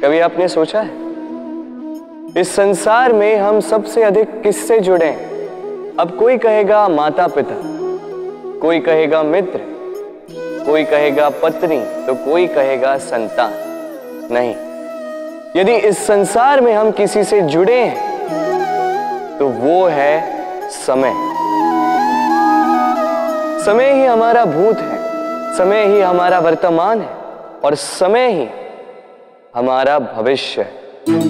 कभी आपने सोचा है इस संसार में हम सबसे अधिक किससे जुड़े हैं? अब कोई कहेगा माता पिता, कोई कहेगा मित्र, कोई कहेगा पत्नी, तो कोई कहेगा संतान। नहीं, यदि इस संसार में हम किसी से जुड़े हैं तो वो है समय। समय ही हमारा भूत है, समय ही हमारा वर्तमान है और समय ही हमारा भविष्य है।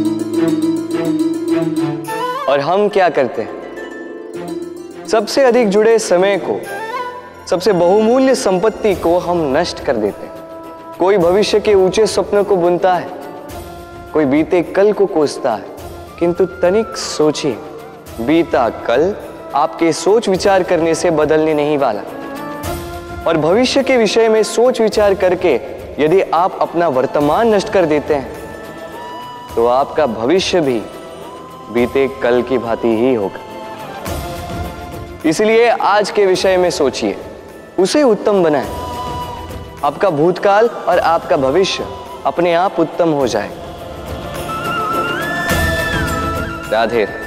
और हम क्या करते हैं? सबसे अधिक जुड़े समय को, सबसे बहुमूल्य संपत्ति को हम नष्ट कर देते हैं। कोई भविष्य के ऊंचे स्वप्न को बुनता है, कोई बीते कल को कोसता है, किंतु तनिक सोचिए, बीता कल आपके सोच विचार करने से बदलने नहीं वाला। और भविष्य के विषय में सोच विचार करके यदि आप अपना वर्तमान नष्ट कर देते हैं तो आपका भविष्य भी बीते कल की भांति ही होगा। इसलिए आज के विषय में सोचिए, उसे उत्तम बनाएं। आपका भूतकाल और आपका भविष्य अपने आप उत्तम हो जाए। राधे।